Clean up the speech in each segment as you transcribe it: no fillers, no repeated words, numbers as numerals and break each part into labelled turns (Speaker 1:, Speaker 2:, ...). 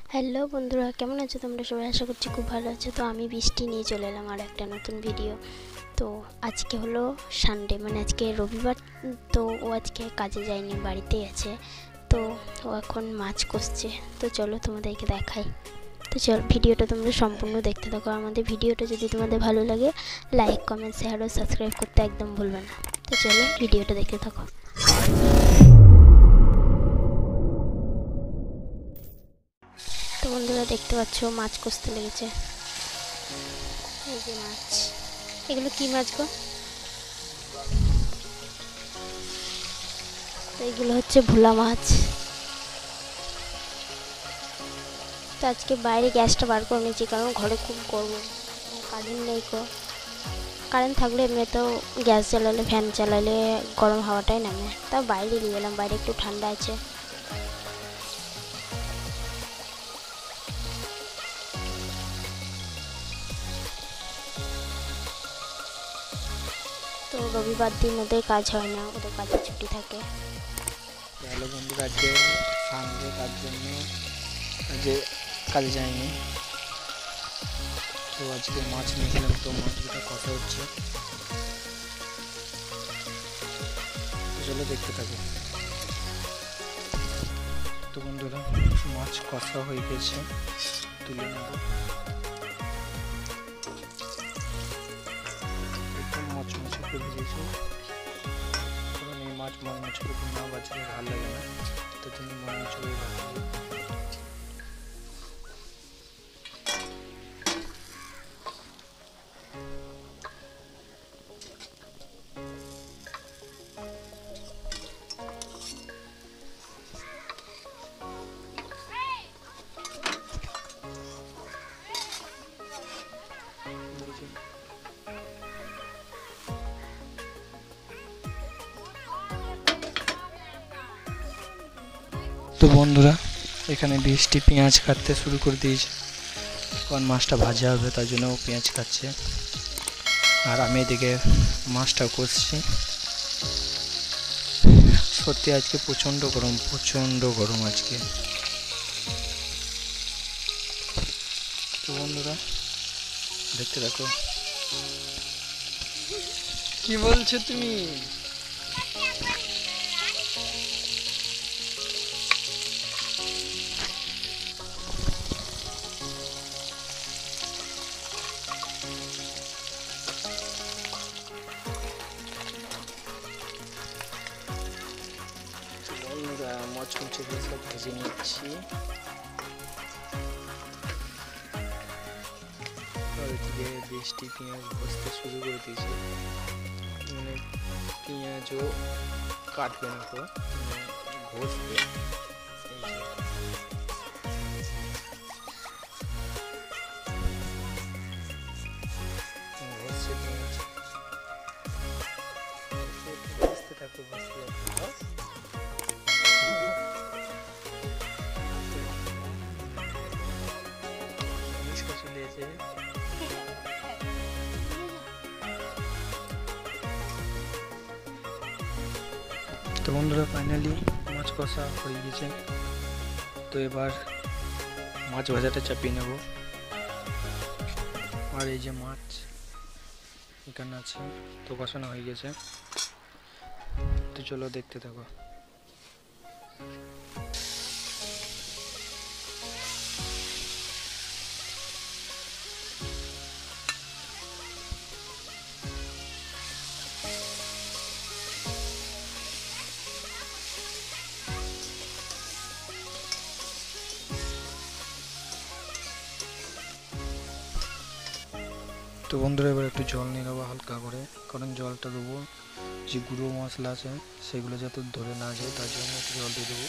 Speaker 1: Hello বন্ধুরা, কেমন আছো তোমরা সবাই? আশা করছি খুব ভালো আছো। তো আমি বৃষ্টি নিয়ে চলে এলাম আর একটা নতুন ভিডিও। তো আজকে হলো সানডে, মানে আজকে রবিবার। তো ও আজকে কাজে যায়নি, বাড়িতেই আছে। তো ও এখন মাছ কষছে। তো চলো তোমাদেরকে দেখাই। তো চলো ভিডিওটা তোমরা সম্পূর্ণ দেখতে থাকো। আমাদের ভিডিওটা যদি তোমাদের ভালো লাগে, লাইক, কমেন্ট, শেয়ার ও সাবস্ক্রাইব করতে একদম ভুলবে না। তো চলো ভিডিওটা দেখতে থাকো। তো বন্ধুরা দেখতে পাচ্ছ মাছ কষতে লেগেছে। এই যে মাছ, এগুলো কি মাছ গো? তো এগুলো হচ্ছে ভোলা মাছ। তো আজকে বাইরে গ্যাসটা বার করে নিয়েছি, কারণ ঘরে খুব গরম, কারেন্ট নেই গো। কারেন্ট থাকলে এমনিতেও গ্যাস জ্বালালে, ফ্যান চালালে গরম হাওয়াটাই নামে। তাও বাইরে নিয়ে গেলাম, বাইরে একটু ঠান্ডা আছে। তো রবিবার দিন ওদের কাজ হয় না, ওদের কাজে ছুটি থাকে।
Speaker 2: হ্যালো বন্ধুরা, আজকে সানডে, তার জন্য আজকে কাজে যায়নি। তো আজকে মাছ নিয়েছিলাম, তো মাছটা কষা হচ্ছে, চলো দেখতে থাকো। তো বন্ধুরা, মাছ কষা হয়ে গেছে, তুলে নেব। একদম মচমচে করে ভেজেছে, কারণ এই মাছ মচমচে করে না বাজলে ভালো লাগে না, তো তুমি মচমচে করে ভাজবে। তো বন্ধুরা, এখানে বৃষ্টি পেঁয়াজ কাটতে শুরু করে দিয়েছে, কারণ মাছটা ভাজা হবে, তার জন্য ও পেঁয়াজ কাটছে, আর আমি এদিকে মাছটা কষছি। সত্যি আজকে প্রচণ্ড গরম আজকে। তো বন্ধুরা দেখতে থাকো। কি বলছো তুমি? বন্ধুরা মচমচে দিয়ে সব ভেজে নিচ্ছি। ওইদিকে বৃষ্টি পেঁয়াজ ভাজতে শুরু করে দিয়েছে, মানে পেঁয়াজও কাটবে না, তো ঘষবে। ঘষছে পেঁয়াজ, ভাজতে থাকবে, ভাজতে থাকবে। চলে এসে তো বন্ধুরা, ফাইনালি মাছ কষা হয়ে গেছে। তো এবার মাছ ভাজাটা চাপিয়ে নেব। আর এই যে মাছ এখানে আছে, তো কষানো হয়ে গেছে। তো চলো দেখতে থাকো। তো বন্ধুরা, এবার একটু জল নিয়ে নেবো হালকা করে, কারণ জলটা দেবো যে গুঁড়ো মশলা আছে সেগুলো যাতে ধরে না যায়, তার জন্য একটু জল দিয়ে দেবো।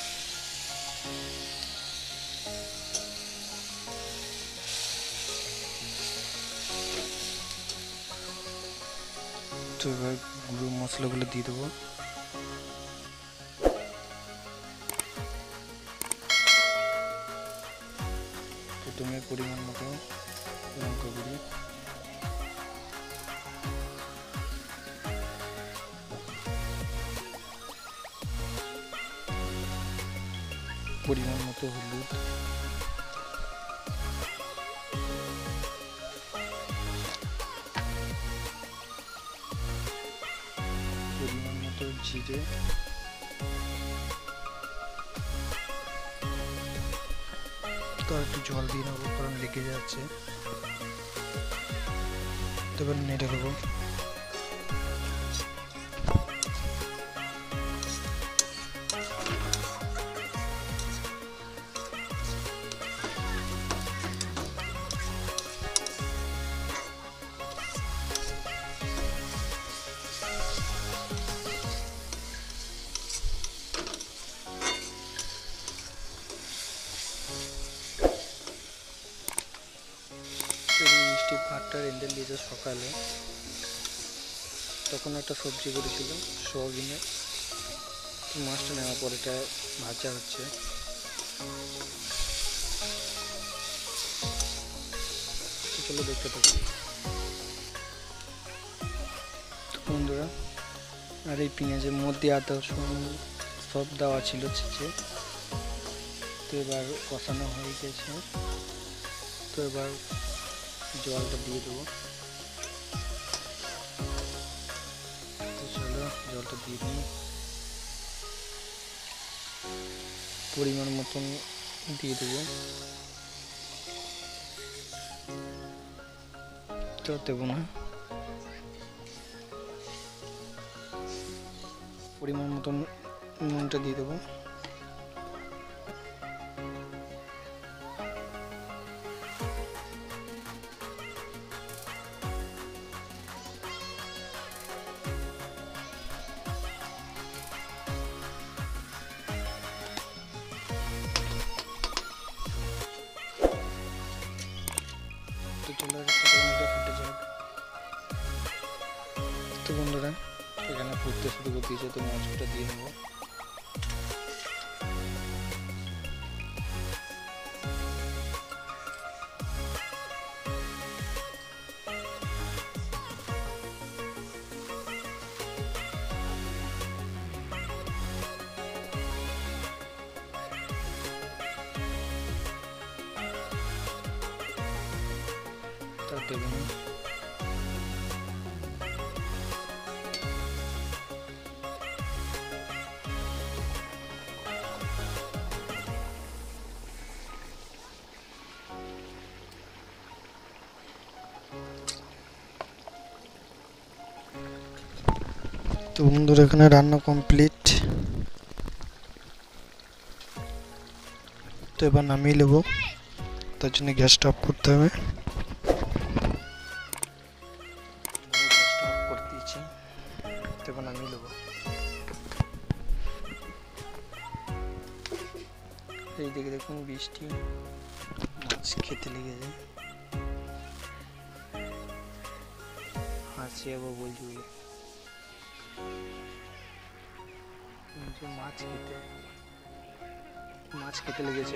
Speaker 2: তো এবার গুঁড়ো মশলাগুলো দিয়ে দেবো। প্রথমে পরিমাণ মতো লঙ্কা গুঁড়ি, পরিমাণ মতো হলুদ, জিরে, তো একটু জল দিয়ে নেবো কারণ লেগে যাচ্ছে। এবার নেড়ে দেবো। মিষ্টি ভাতটা রেঁধে দিয়েছে সকালে, তখন একটা সবজি করেছিল সোয়াবিনের, মাছটা নেওয়ার পর এটা ভাজা হচ্ছে। চলো দেখতে থাকি বন্ধুরা। আর এই পেঁয়াজের মধ্যে আদা রসুন সব দেওয়া ছিল ছেঁচে, তো এবার কষানো হয়ে গেছে। তো এবার জলটা দিয়ে দেবো। তো চলো জলটা দিয়ে দিই, পরিমাণ মতন দিয়ে দেবো। তো দেবো না, পরিমাণ মতন নুনটা দিয়ে দেবো। তো চলো ফুটে যাক। তো বন্ধুরা এখানে ফুটতে শুরু করে দিয়েছে, তো মাছটা দিয়ে নেবো। তা দেবো না, তো বন্ধুরা এখানে রান্না কমপ্লিট। তো এবার নামিয়ে নেবো, তার জন্য গ্যাসটা অফ করতে হবে। গ্যাসটা অফ করে দিয়েছি, তো এবার নামিয়ে নেবো। এইদিকে দেখুন বৃষ্টি, মাছ খেতে লেগেছে। হাসি আবার বলছি বলে মাছ খেতে লেগেছে।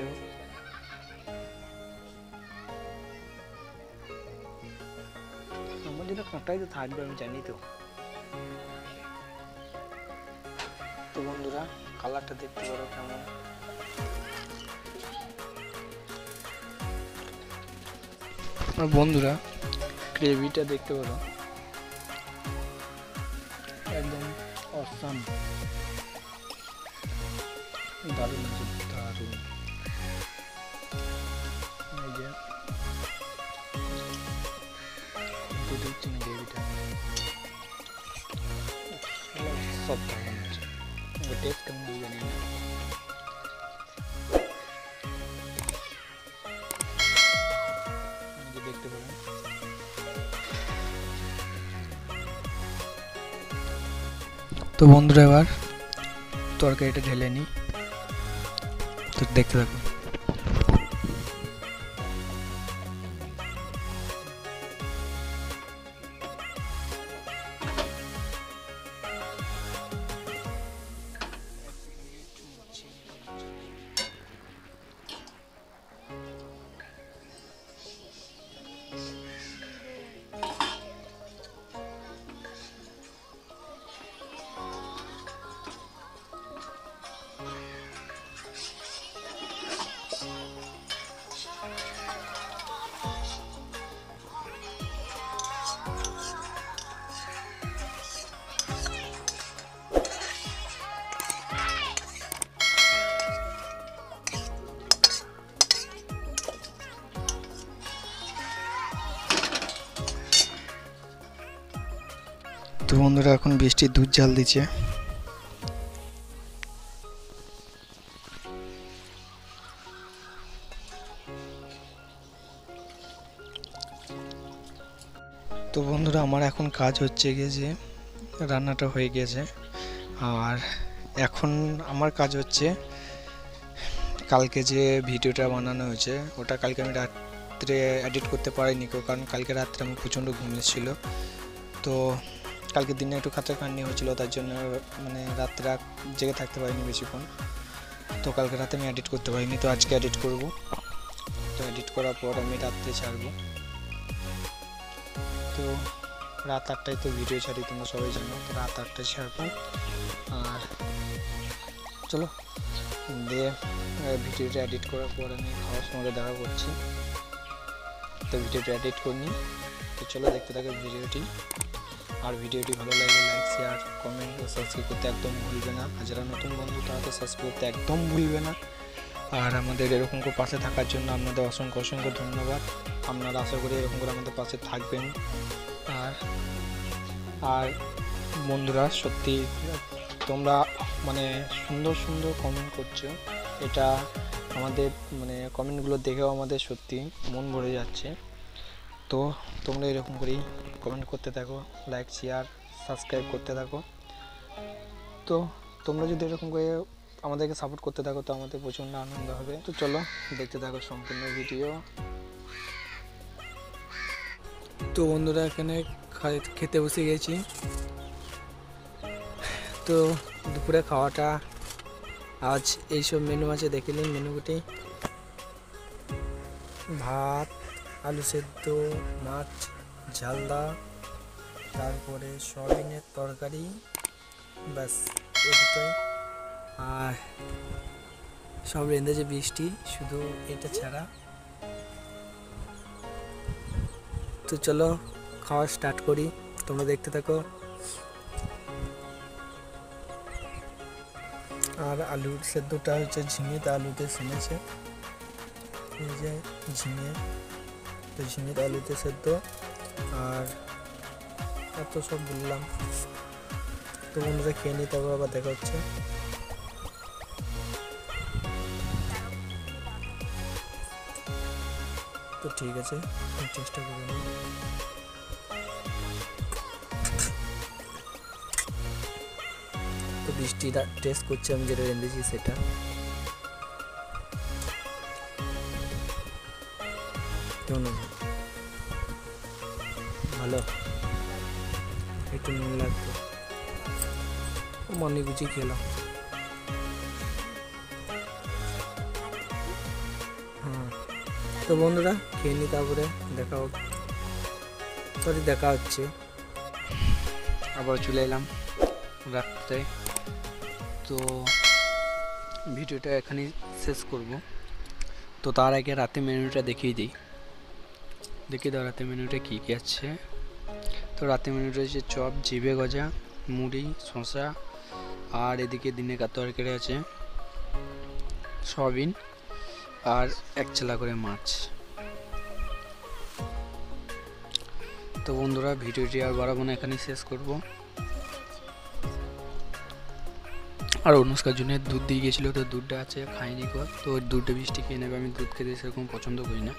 Speaker 2: আমার যেটা কাঁটাই তো থাকবে আমি জানি। তো বন্ধুরা কালারটা দেখতে পারো কেমন। আর বন্ধুরা গ্রেভিটা দেখতে পারো, একদম অসাম, দারুণ আছে, দারুণ। এই যে দেখছেন গ্রেভিটা সব দারুণ আছে, টেস্ট কেমন জানি না। দেখতে পারেন তো বন্ধুরা এবার তরকারিটা ঢেলে নিই, তো দেখতে থাকুন। তো বন্ধুরা এখন বৃষ্টি দুধ জাল দিচ্ছে। তো বন্ধুরা আমার এখন কাজ হচ্ছে গিয়ে যে রান্নাটা হয়ে গেছে, আর এখন আমার কাজ হচ্ছে কালকে যে ভিডিওটা বানানো হয়েছে ওটা কালকে আমি রাত্রে এডিট করতে পারিনি, কারণ কালকে রাত্রে আমার প্রচণ্ড ঘুম এসেছিল। তো কালকে দিনে একটু খাটাখাটনি হয়েছিল, তার জন্য মানে রাত্রে জেগে থাকতে পারিনি বেশিক্ষণ। তো কালকে রাতে আমি এডিট করতে পারিনি, তো আজকে এডিট করব। তো এডিট করার পর আমি রাত্রে ছাড়বো। তো রাত 8টায় তো ভিডিও ছাড়ি, তোমরা সবাই জানো। তো রাত 8টায় ছাড়বো। আর চলো দিয়ে ভিডিওটা এডিট করার পর আমি খাওয়ার সময় দেখা করছি। তো ভিডিওটা এডিট করিনি, তো চলো দেখতে থাকো ভিডিওটি। আর ভিডিওটি ভালো লাগলে লাইক, শেয়ার, কমেন্ট ও সাবস্ক্রাইব করতে একদম ভুলবে না। আর যারা নতুন বন্ধু তারা তো সাবস্ক্রাইব করতে একদম ভুলবে না। আর আমাদের এরকম করে পাশে থাকার জন্য আপনাদের অসংখ্য অসংখ্য ধন্যবাদ। আপনারা আশা করি এরকম করে আমাদের পাশে থাকবেন। আর বন্ধুরা সত্যি তোমরা মানে সুন্দর সুন্দর কমেন্ট করছো, এটা আমাদের মানে কমেন্টগুলো দেখেও আমাদের সত্যি মন ভরে যাচ্ছে। তো তোমরা এরকম করেই কমেন্ট করতে থাকো, লাইক, শেয়ার, সাবস্ক্রাইব করতে থাকো। তো তোমরা যদি এরকম করে আমাদেরকে সাপোর্ট করতে থাকো তো আমাদের প্রচণ্ড আনন্দ হবে। তো চলো দেখতে থাকো সম্পূর্ণ ভিডিও। তো বন্ধুরা এখানে খেতে বসে গেছি। তো দুপুরে খাওয়াটা আজ এইসব মেনু আছে, দেখে নিন মেনুগুটি। ভাত, আলু সেদ্ধ, মাছ ঝালদা, তারপরে সয়াবিনের তরকারি, ব্যাস এই দুটোই। আর সব রেঁধেছে বৃষ্টি, শুধু এটা ছাড়া। তো চলো খাওয়া স্টার্ট করি, তোমরা দেখতে থাকো। আর আলুর সেদ্ধটা হচ্ছে ঝিঙেতে আলুতে সেনেছে, এই যে ঝিঙে, তো ঝিঙেতে আলুতে সেদ্ধ। আর এত সব বললাম। তো বন্ধুরা খেয়ে নিই, তারপর আবার দেখা হচ্ছে। তো ঠিক আছে, আমি চেষ্টা করব। তো বৃষ্টিটা টেস্ট করছি আমি যেটা রেঁধেছি সেটা। কেমন ভালো, একটু নুন লাগতো, মনে বুঝি খেলাম। হ্যাঁ, তো বন্ধুরা খেয়ে নি, তারপরে দেখা হচ্ছে। আবার চলে এলাম রাত্রে। তো ভিডিওটা এখানেই শেষ করব। তো তার আগে রাতে মেনুটা দেখিয়ে দিই। দেখিয়ে দাও রাতে মেনুটা কী কী আছে। তো রাতে মেনুটা হচ্ছে চপ, জিভে গজা, মুড়ি, শসা, আর এদিকে দিনে তরকারি আছে সয়াবিন, আর এক চেলা করে মাছ। তো বন্ধুরা ভিডিওটি আর বাড়াবো না, এখানেই শেষ করব। আর অনুষ্কার জন্য দুধ দিয়ে গেছিলো, তো দুধটা আছে খাইনি কর, তো দুধটা বৃষ্টি খেয়ে নেবে। আমি দুধ খেতে সেরকম পছন্দ করি না।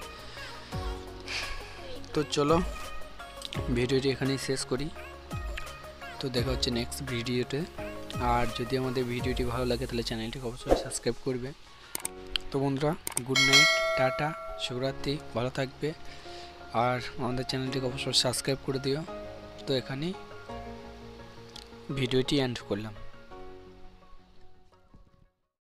Speaker 2: তো চলো ভিডিওটি এখানেই শেষ করি। তো দেখা হচ্ছে নেক্সট ভিডিওতে। আর যদি আমাদের ভিডিওটি ভালো লাগে তাহলে চ্যানেলটিকে অবশ্যই সাবস্ক্রাইব করবে। তো বন্ধুরা গুড নাইট, টাটা, শুভরাত্রি, ভালো থাকবে। আর আমাদের চ্যানেলটিকে অবশ্যই সাবস্ক্রাইব করে দিও। তো এখানেই ভিডিওটি এন্ড করলাম।